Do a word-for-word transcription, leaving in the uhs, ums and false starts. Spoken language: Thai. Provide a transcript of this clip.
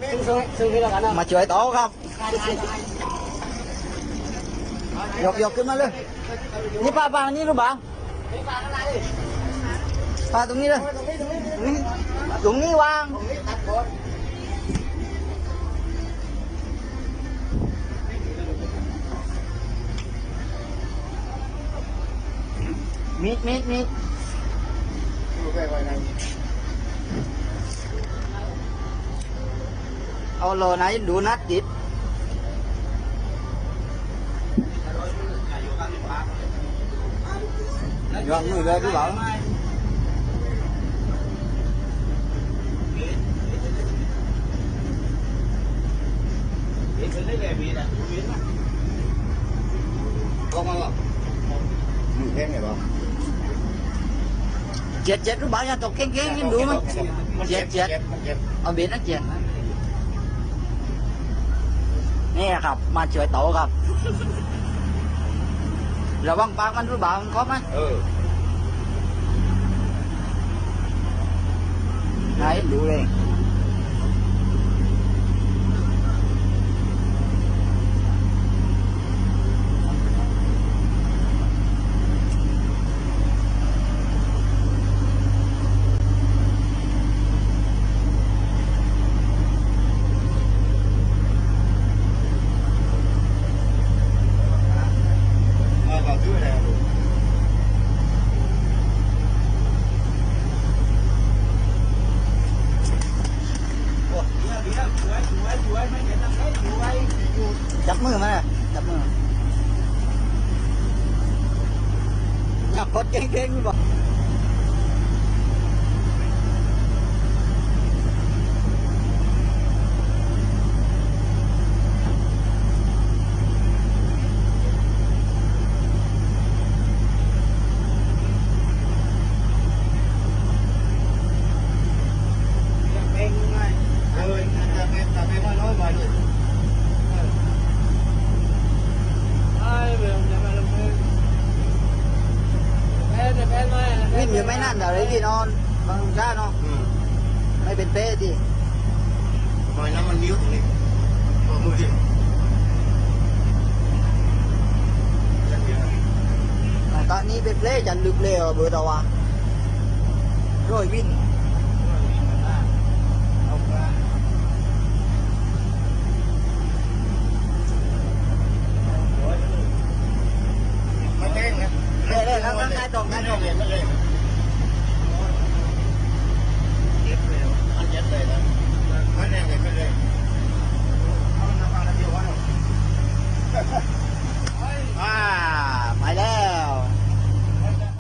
มาช่วยโตครับยกยกขึ้นมาเลยนี่ปลาปลานี่รู้บ้างปลาตรงนี้เลยตรงนี้วางมีดมีดมีดเอาโลไหนดูนัดจิตยอมมือเลยพี่bảo chết chết nó bảo nha tộc kén kén nhưng đủ mà chết chết ở biển nó chếtนี่ครับมาช่วยโตครับระวังปากมันรู้บ่ามันครบไหมไหนดูเลยจับมือมาเลยจับมืออยากกดเก่งๆนี่บอกวิ่งอยู่ไม่นั่นเดี๋ยวเลยที่นอนบางชาเนาะไม่เป็นเป๊ะที่ปล่อยน้ำมันมิ้วตรงนี้มือดิตอนนี้เป็นเป๊ะจันลึกเลยเบอร์ตัวร้อยวิ่ง